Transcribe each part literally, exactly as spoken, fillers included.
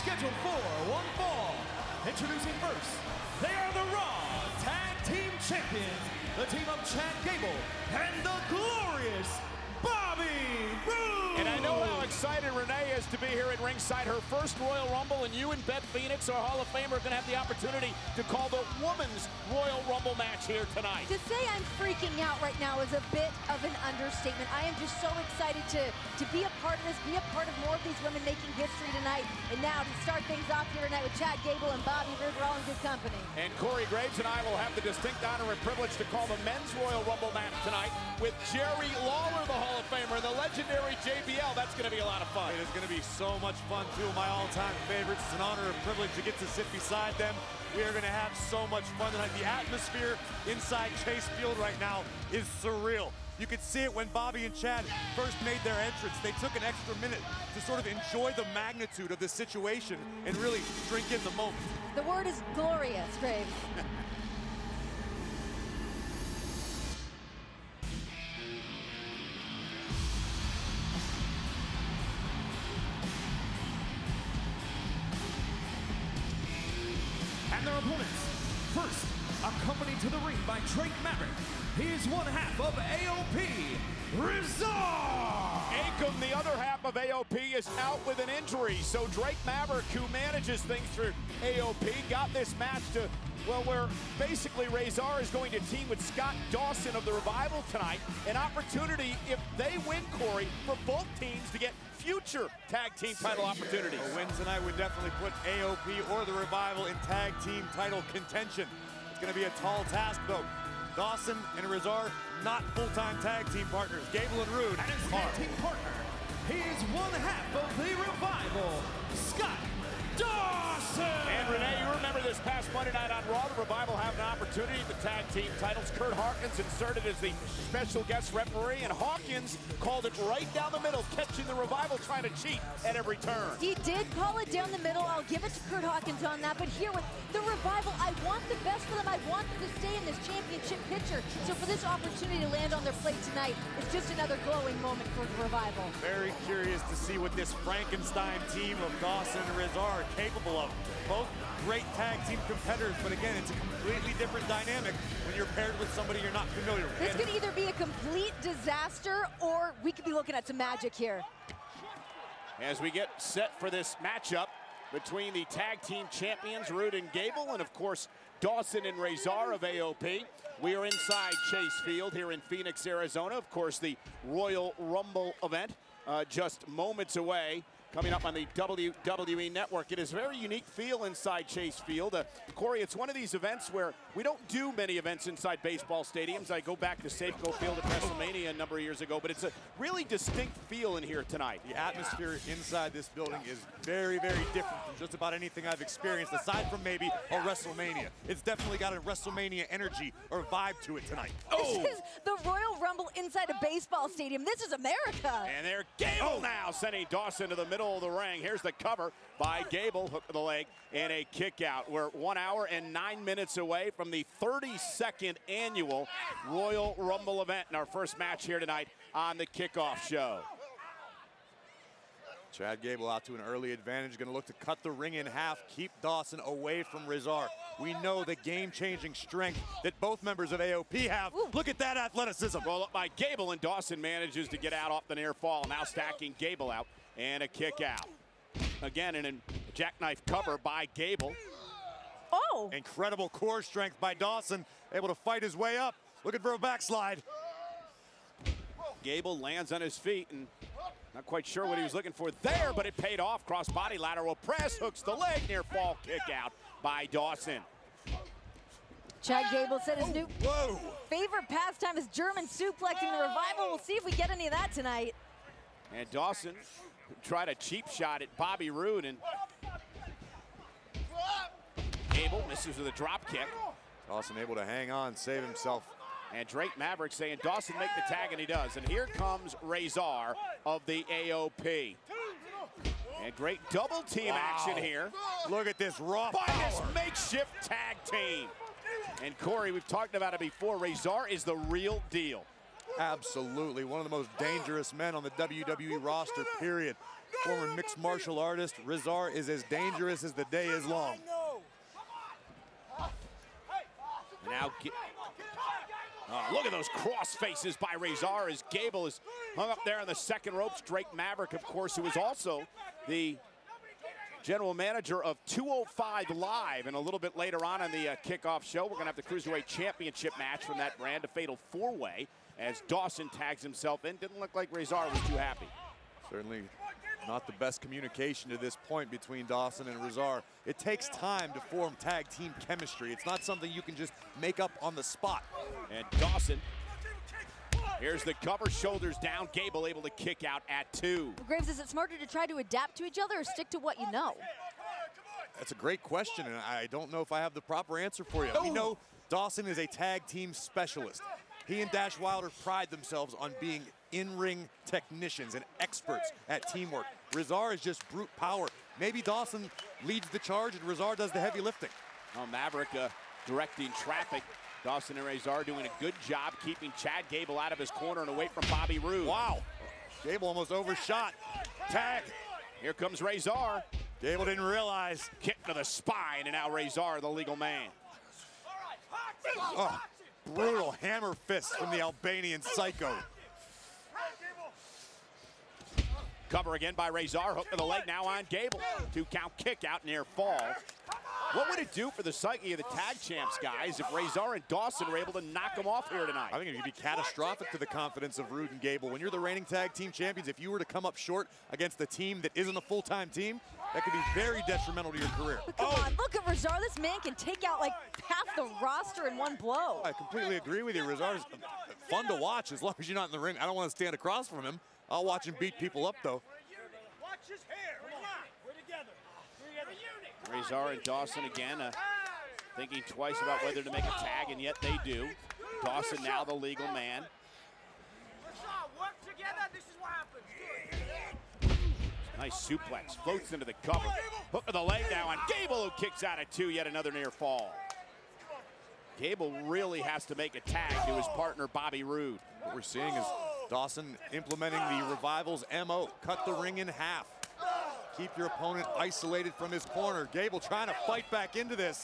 scheduled for one fall. Introducing first, they are the Raw Tag Team Champions, the team of Chad Gable and the glorious Bobby Roode! And I know how excited Renee is to be here at ringside. Her first Royal Rumble, and you and Beth Phoenix, our Hall of Famer, are going to have the opportunity to call the Women's Royal Rumble match here tonight. To say I'm freaking out right now is a bit of an understatement. I am just so excited to, to be a part of this, be a part of more of these women making history tonight. And now to start things off here tonight with Chad Gable and Bobby Roode, we're all in good company. And Corey Graves and I will have the distinct honor and privilege to call the Men's Royal Rumble match tonight with Jerry Lawler, the Hall of Famer, and the legendary J B L. That's going to be a lot of fun. It is going to be so much fun. Two of my all-time favorites. It's an honor and privilege to get to sit beside them. We are going to have so much fun tonight. The atmosphere inside Chase Field right now is surreal. You could see it when Bobby and Chad first made their entrance. They took an extra minute to sort of enjoy the magnitude of the situation and really drink in the moment. The word is glorious, Graves. And their opponents, first, accompanied to the ring by Drake Maverick, he is one half of A O P, Rezar! Akam, the other half of A O P, is out with an injury, so Drake Maverick, who manages things for A O P, got this match to, well, where basically Rezar is going to team with Scott Dawson of the Revival tonight. An opportunity, if they win, Corey, for both teams to get future tag team title opportunities. A win tonight would definitely put A O P or the Revival in tag team title contention. It's going to be a tall task, though. Dawson and Rezar, not full-time tag team partners. Gable and Roode, And his tag team partner, he is one half of the Revival, Scott Dawson! And Renee, you remember this past Monday night on Raw, the Revival have an opportunity at the tag team titles. Kurt Hawkins inserted as the special guest referee, and Hawkins called it right down the middle, catching the Revival trying to cheat at every turn. He did call it down the middle. I'll give it to Kurt Hawkins on that. But here with the Revival, I want the best for them. I want them to stay in this championship picture. So for this opportunity to land on their plate tonight, it's just another glowing moment for the Revival. Very curious to see what this Frankenstein team of Dawson and Rezar are capable of. Both great tag team competitors, but again, it's a completely different dynamic when you're paired with somebody you're not familiar with. This could either be a complete disaster or we could be looking at some magic here. As we get set for this matchup between the tag team champions, Roode and Gable, and of course, Dawson and Rezar of A O P. We are inside Chase Field here in Phoenix, Arizona. Of course, the Royal Rumble event uh, just moments away, coming up on the W W E Network. It is a very unique feel inside Chase Field. Uh, Corey, it's one of these events where we don't do many events inside baseball stadiums. I go back to Safeco Field at WrestleMania a number of years ago, but it's a really distinct feel in here tonight. The atmosphere inside this building is very, very different from just about anything I've experienced, aside from maybe a WrestleMania. It's definitely got a WrestleMania energy or vibe to it tonight. Oh. This is the Royal Rumble inside a baseball stadium. This is America. And there, Gable oh. now sending Dawson to the middle of the ring. Here's the cover by Gable, hook to the leg, and a kick out. We're one hour and nine minutes away from the thirty-second annual Royal Rumble event in our first match here tonight on the kickoff show. Chad Gable out to an early advantage, going to look to cut the ring in half, keep Dawson away from Rezar. We know the game-changing strength that both members of A O P have. Ooh. Look at that athleticism. Roll up by Gable, and Dawson manages to get out off the near fall. Now stacking Gable out, and a kick out. Again, in a jackknife cover by Gable. Oh! Incredible core strength by Dawson, able to fight his way up. Looking for a backslide. Gable lands on his feet, and not quite sure what he was looking for there, but it paid off. Cross-body lateral press, hooks the leg, near fall kick out by Dawson. Chad Gable said his new Whoa. favorite pastime is German suplexing the Revival. We'll see if we get any of that tonight. And Dawson tried a cheap shot at Bobby Roode, and Gable misses with a drop kick. Dawson able to hang on, save himself. And Drake Maverick saying, Dawson, make the tag, and he does. And here comes Rezar of the A O P. And great double team wow. action here. Look at this raw by power. this makeshift tag team. And Corey, we've talked about it before, Rezar is the real deal. Absolutely, one of the most dangerous men on the W W E roster, period. Former mixed martial artist, Rezar is as dangerous as the day is long. Now, oh, look at those cross faces by Rezar as Gable is hung up there on the second ropes. Drake Maverick, of course, who is also the general manager of two oh five Live. And a little bit later on in the uh, kickoff show, we're going to have the Cruiserweight Championship match from that brand, a fatal four-way, as Dawson tags himself in. Didn't look like Rezar was too happy. Certainly not the best communication to this point between Dawson and Rezar. It takes time to form tag team chemistry. It's not something you can just make up on the spot. And Dawson, here's the cover, shoulders down. Gable able to kick out at two. Graves, is it smarter to try to adapt to each other or stick to what you know? That's a great question, and I don't know if I have the proper answer for you. Oh. We know Dawson is a tag team specialist. He and Dash Wilder pride themselves on being in-ring technicians and experts at teamwork. Rezar is just brute power. Maybe Dawson leads the charge and Rezar does the heavy lifting. Oh, Maverick uh, directing traffic. Dawson and Rezar doing a good job keeping Chad Gable out of his corner and away from Bobby Roode. Wow. Gable almost overshot. Tag. Here comes Rezar. Gable didn't realize. Kick to the spine, and now Rezar, the legal man. Oh, brutal hammer fist from the Albanian Psycho. Cover again by Rezar, hook to the leg now on Gable. Two count kick out, near fall. What would it do for the psyche of the tag champs, guys, if Rezar and Dawson were able to knock them off here tonight? I think it would be catastrophic to the confidence of Roode and Gable. When you're the reigning tag team champions, if you were to come up short against a team that isn't a full-time team, that could be very detrimental to your career. But come oh. on, look at Rezar. This man can take out like half the roster in one blow. I completely agree with you. Rezar's fun to watch as long as you're not in the ring. I don't want to stand across from him. I'll watch him beat people up, though. Watch his hair. Come on. We're together. We're together. Rezar and Dawson again uh, thinking twice about whether to make a tag, and yet they do. Dawson now the legal man. Work together. This is what happens. Nice suplex, floats into the cover. Hook of the leg now on Gable, who kicks out at two, yet another near fall. Gable really has to make a tag to his partner, Bobby Roode. What we're seeing is Dawson implementing the Revival's M O. Cut the ring in half. Keep your opponent isolated from his corner. Gable trying to fight back into this.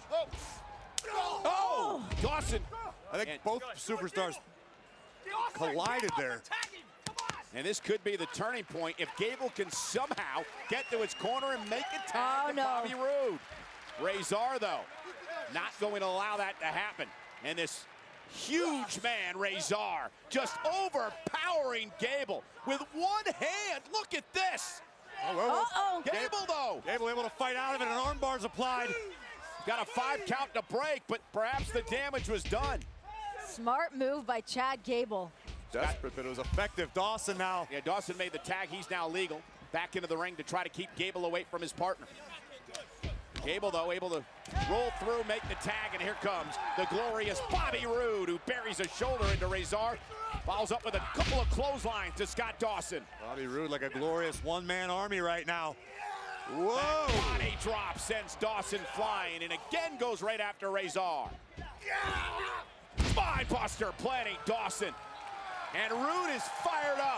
Oh, Dawson. I think and both superstars collided there. And this could be the turning point if Gable can somehow get to his corner and make a tag oh, to no. Bobby Roode. Rezar, though, not going to allow that to happen. And this huge man, Rezar, just overpowering Gable with one hand. Look at this. Oh, oh, Uh-oh. Gable, though. Gable able to fight out of it, and arm bars applied. Got a five count to break, but perhaps the damage was done. Smart move by Chad Gable. Desperate, but it was effective. Dawson now. Yeah, Dawson made the tag. He's now legal. Back into the ring to try to keep Gable away from his partner. Gable, though, able to roll through, make the tag, and here comes the glorious Bobby Roode, who buries a shoulder into Rezar. Follows up with a couple of clotheslines to Scott Dawson. Bobby Roode like a glorious one-man army right now. Whoa! That body drop sends Dawson flying, and again goes right after Rezar. Spine buster planting Dawson. And Roode is fired up.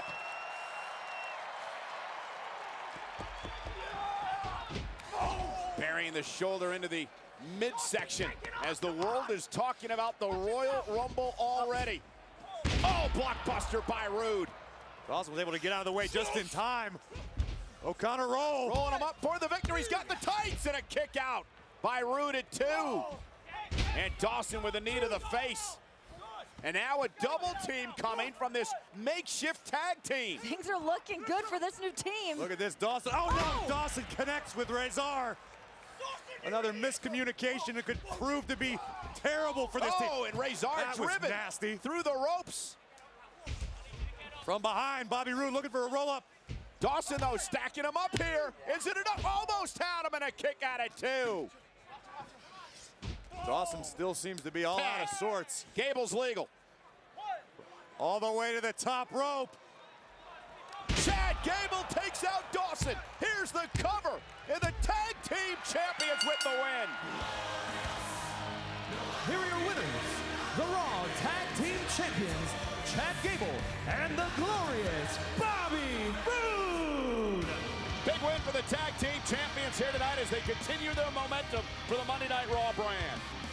Burying the shoulder into the midsection as the world is talking about the Royal Rumble already. Oh, blockbuster by Roode. Dawson was able to get out of the way just in time. O'Connor roll. Rolling him up for the victory. He's got the tights and a kick out by Roode at two. And Dawson with a knee to the face. And now a double team coming from this makeshift tag team. Things are looking good for this new team. Look at this, Dawson. Oh, Oh. no, Dawson connects with Rezar. Another miscommunication that could prove to be terrible for this team. Oh, and Rezar That was driven nasty. through the ropes. From behind, Bobby Roode looking for a roll-up. Dawson, though, stacking him up here. Is it enough? Almost had him, and a kick out at two. Dawson still seems to be all out of sorts. Gable's legal. All the way to the top rope. Chad Gable takes out Dawson. Here's the cover, and the tag team champions with the win. Here are your winners, the Raw Tag Team Champions, Chad Gable tag team champions here tonight as they continue their momentum for the Monday Night Raw brand.